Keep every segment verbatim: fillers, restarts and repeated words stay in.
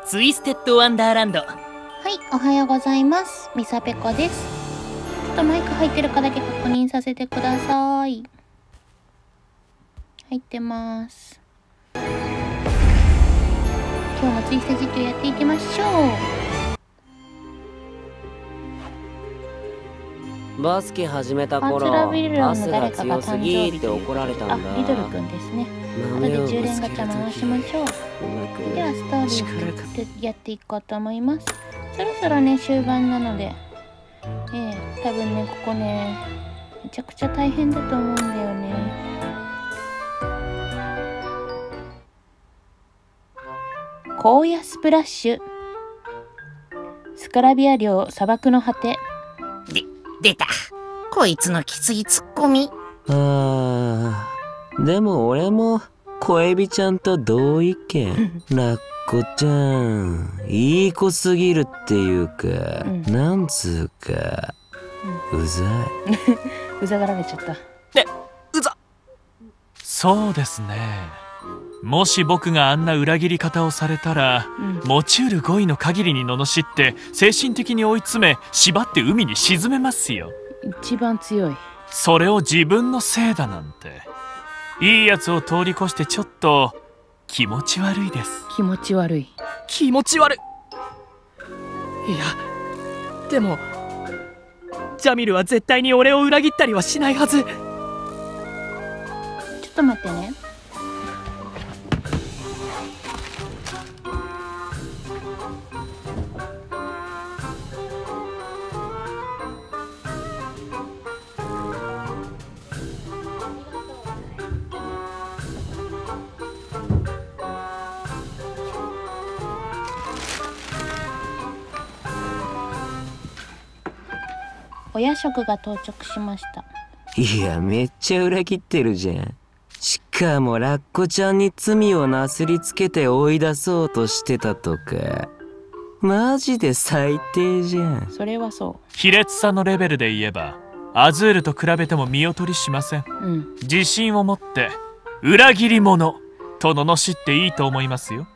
ツイステッドワンダーランド。 はい、おはようございます。みさぺこです。ちょっとマイク入ってるかだけ確認させてください。入ってます。今日もツイステ実況やっていきましょう。バスケ始めたパ頃、 ズラビルの汗が誰かが強す誕生日ぎって怒られたんだ。 あ、リドルくんですね。後で充電ガチャ回しましょう。ではストーリーをやっていこうと思います。そろそろね終盤なので、ええ多分ねここねめちゃくちゃ大変だと思うんだよね。荒野スプラッシュ、スカラビア領砂漠の果て。 で、出た。こいつのきついツッコミ。 あー、でも俺も小エビちゃんと同意見。ラッコちゃん、いい子すぎるっていうか、うん、なんつうか、うん、うざい。 うざがられちゃった。 え、うざ。そうですね。もし僕があんな裏切り方をされたら、うん、持ちうる語彙の限りに罵って精神的に追い詰め縛って海に沈めますよ。 一番強い。 それを自分のせいだなんて、いいやつを通り越してちょっと気持ち悪いです。 気持ち悪い。 気持ち悪い。いやでもジャミルは絶対に俺を裏切ったりはしないはず。ちょっと待ってね。お夜食が到着しました。 いや、めっちゃ裏切ってるじゃん。しかもラッコちゃんに罪をなすりつけて追い出そうとしてたとか、マジで最低じゃん。 それはそう。 卑劣さのレベルで言えばアズールと比べても見劣りしません、うん、自信を持って裏切り者と罵っていいと思いますよ。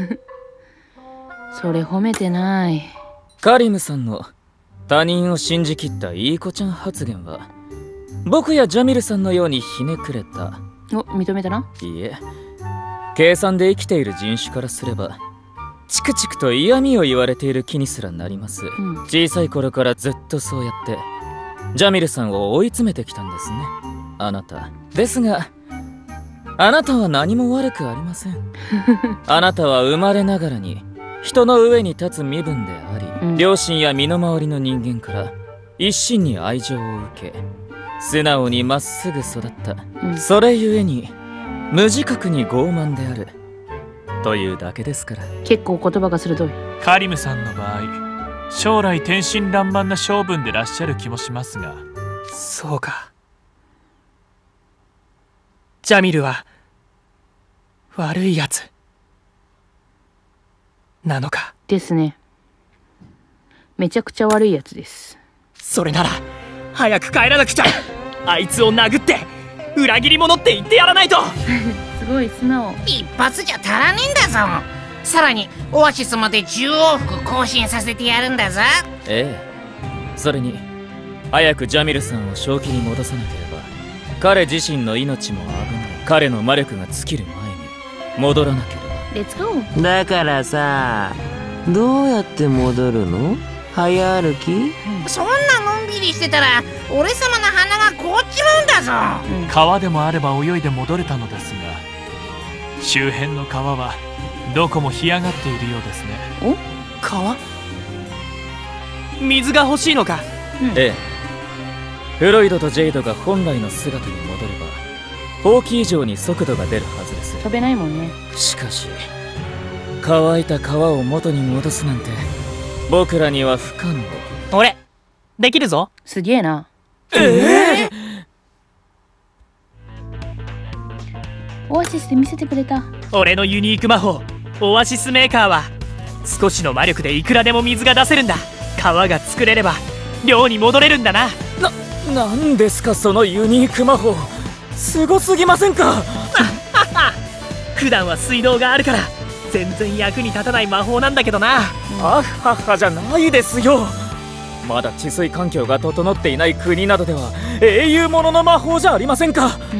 それ褒めてない。 カリムさんの他人を信じきったいい子ちゃん発言は僕やジャミルさんのようにひねくれた。 お、認めたな。 いいえ、計算で生きている人種からすればチクチクと嫌味を言われている気にすらなります、うん、小さい頃からずっとそうやってジャミルさんを追い詰めてきたんですね、あなた。ですがあなたは何も悪くありません。あなたは生まれながらに人の上に立つ身分であり、うん、両親や身の回りの人間から一身に愛情を受け素直にまっすぐ育った、うん、それゆえに無自覚に傲慢であるというだけですから。 結構言葉が鋭い。 カリムさんの場合、将来天真爛漫な性分でらっしゃる気もしますが。 そうか。ジャミルは悪いやつなのか。 ですね。めちゃくちゃ悪いやつです。 それなら早く帰らなくちゃ。あいつを殴って裏切り者って言ってやらないと。 すごい素直。 一発じゃ足らねえんだぞ。さらにオアシスまでじゅう往復更新させてやるんだぞ。 ええ、それに早くジャミルさんを正気に戻さなければ彼自身の命も危ない。彼の魔力が尽きる前に戻らなければ。 レッツゴー。 だからさ、どうやって戻るの？早歩き？うん、 そんなのんびりしてたら俺様の鼻が凍っちまうんだぞ、 うん、川でもあれば泳いで戻れたのですが、周辺の川はどこも干上がっているようですね。 お？川？水が欲しいのか？ うん、ええ、フロイドとジェイドが本来の姿に戻ればほうき以上に速度が出るはずです。 飛べないもんね。 しかし乾いた川を元に戻すなんて僕らには不可能。 俺できるぞ。 すげえな。 ええー、 オアシスで見せてくれた。 俺のユニーク魔法オアシスメーカーは少しの魔力でいくらでも水が出せるんだ。川が作れれば寮に戻れるんだな。 な、なんですかそのユニーク魔法。すごすぎませんか。 普段は水道があるから全然役に立たない魔法なんだけどな。 あっはっはじゃないですよ。まだ治水環境が整っていない国などでは英雄ものの魔法じゃありませんか、うん、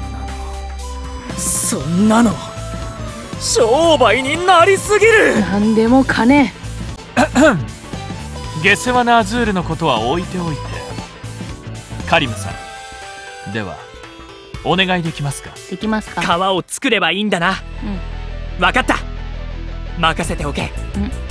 そんなのそんなの商売になりすぎる。 なんでも金下世話なアズールのことは置いておいて、カリムさんではお願いできますか。 できますか。 川を作ればいいんだな。うん、分かった、任せておけ。うん、任せる。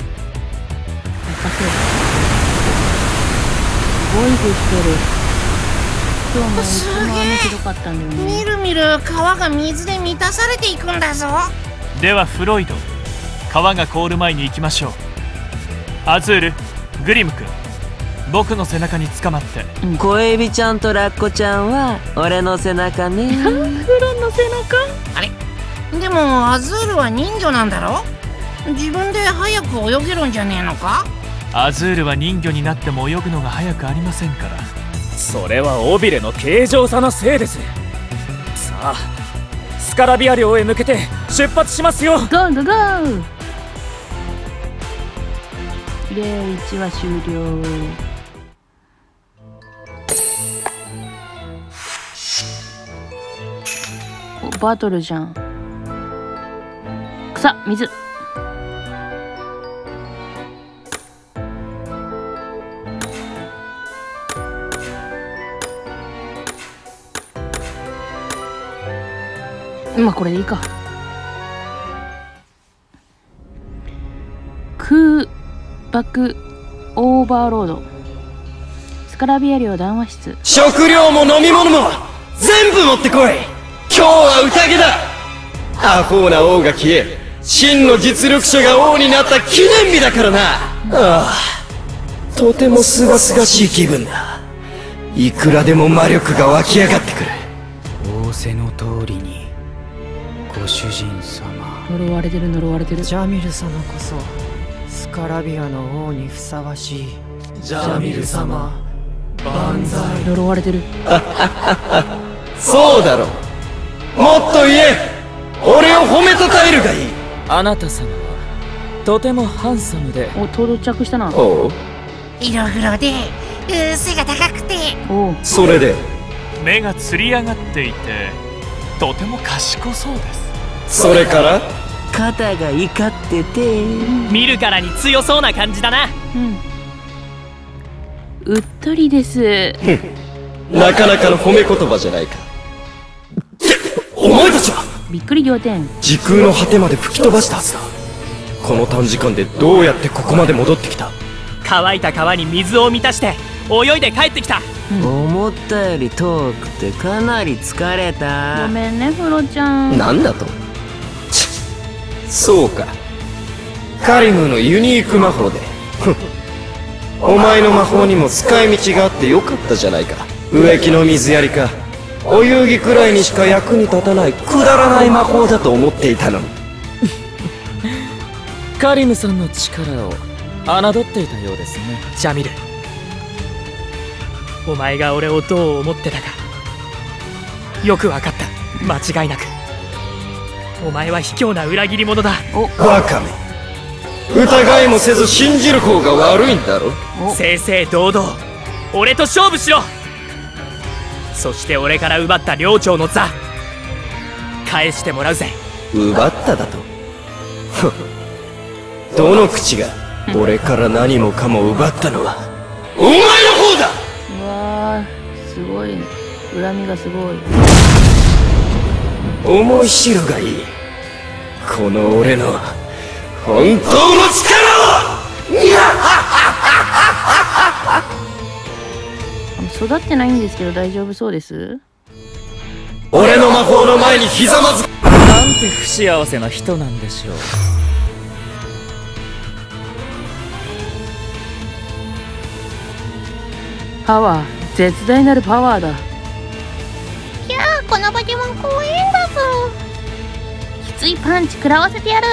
すごいできてる。今日もいつも雨ひどかったんだよね。 みるみる川が水で満たされていくんだぞ。 ではフロイド、川が凍る前に行きましょう。アズール、グリム君、僕の背中につかまって。 うん、小エビちゃんとラッコちゃんは俺の背中ね。 フロンの背中。 あれ、でもアズールは人魚なんだろ。自分で早く泳げるんじゃねえのか。 アズールは人魚になっても泳ぐのが早くありませんから。 それは尾びれの形状差のせいです。さあスカラビア領へ向けて出発しますよ。 ゴーゴーゴー。レイいちは終了。おバトルじゃん。草水。まあこれでいいか。空爆オーバーロード。スカラビア領談話室。 食料も飲み物も全部持ってこい。今日は宴だ。アホな王が消え真の実力者が王になった記念日だからな。ああ、とてもすがすがしい気分だ。いくらでも魔力が湧き上がってくる。 仰せの通りにご主人様。 呪われてる呪われてる。 ジャミル様こそスカラビアの王にふさわしい。 ジャミル様万歳。 呪われてる。 そうだろう。もっと言え。俺を褒めたたえるがいい。 あなた様はとてもハンサムで。 お、到着したな。 おう、 色黒で背が高くて。 おう、 それで目がつり上がっていてとても賢そうです。 それから肩が怒ってて見るからに強そうな感じだな。 うん、うっとりです。 なかなかの褒め言葉じゃないか。お前たちはびっくり仰天。 時空の果てまで吹き飛ばしたはずだ。この短時間でどうやってここまで戻ってきた。 乾いた川に水を満たして泳いで帰ってきた。 うん、思ったより遠くてかなり疲れた。 ごめんねフロちゃん。 なんだと。そうか、カリムのユニーク魔法で。お前の魔法にも使い道があってよかったじゃないか。植木の水やりかお遊戯くらいにしか役に立たないくだらない魔法だと思っていたのに。 カリムさんの力を侮っていたようですね。 ジャミル、お前が俺をどう思ってたかよく分かった。間違いなくお前は卑怯な裏切り者だ。 バカめ、疑いもせず信じる方が悪いんだろ。 正々堂々俺と勝負しろ。そして俺から奪った領長の座返してもらうぜ。 奪っただと。どの口が俺から何もかも奪ったのはお前の方だ。 うわー、すごい、恨みがすごい。 思い知るがいい、この俺の本当の力を。 育ってないんですけど大丈夫そうです。 俺の魔法の前にひざまず。 なんて不幸せな人なんでしょう。 パワー、絶大なるパワーだ。 いやー、このバケモン怖いんだぞ。 きついパンチ食らわせてやる。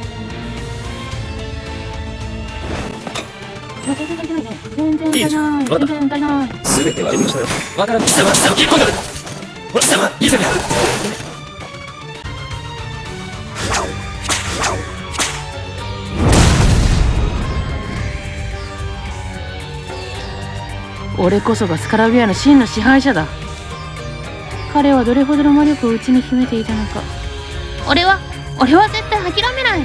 全然足りない、全然足りない。 全ては見ましたよ。わからん。貴様、貴様、引っ込んだ。ほら、貴様、急げ。 俺こそがスカラビアの真の支配者だ。彼はどれほどの魔力を内に秘めていたのか。 俺は俺は絶対諦めない。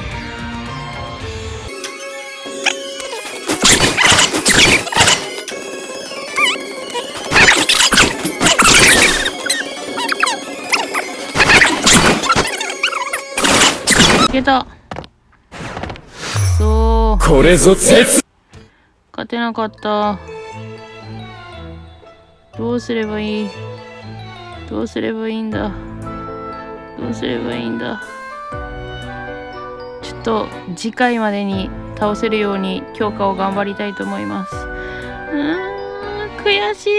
いけた。そうこれぞ絶勝てなかった。どうすればいいどうすればいいんだどうすればいいんだ。ちょっと次回までに倒せるように強化を頑張りたいと思います。うーん悔しい。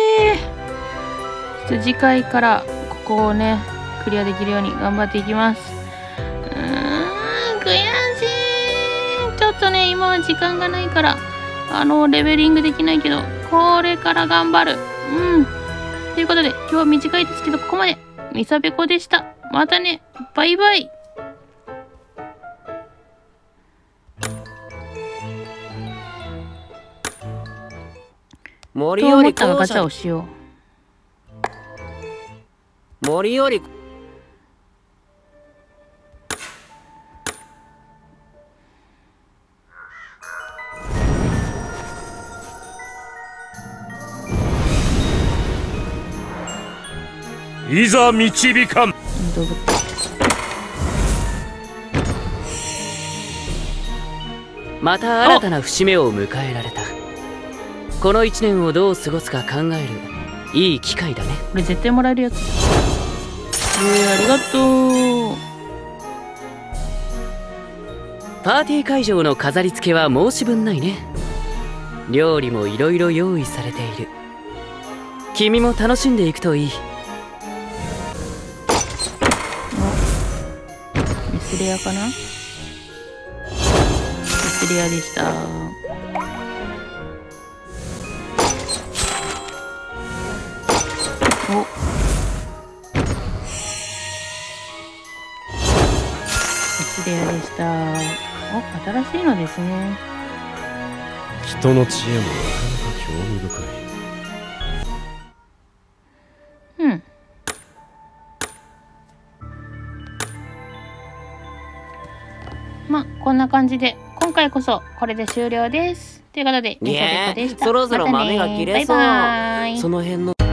ちょっと次回からここをねクリアできるように頑張っていきます。うーん悔しい。ちょっとね今は時間がないからあのレベリングできないけどこれから頑張る。うんということで今日は短いですけどここまでみさぺこでした。またねバイバイ。 森と思よりったらガチャ校舎をしよ森よりいざ導かん。 う。どうぞまた新たな節目を迎えられた。この一年をどう過ごすか考えるいい機会だね。 これ絶対もらえるやつ。えー、ありがとう。 パーティー会場の飾り付けは申し分ないね。料理もいろいろ用意されている。君も楽しんでいくといい。 ミスレアかな。ミスレアでした。おミスレアでした。お新しいのですね。 人の知恵もなかなか興味深い。 うんまあこんな感じで今回こそこれで終了です。ということで、みさぺこでした。 そろそろ豆が切れそう。 またねバイバーイ。 その辺の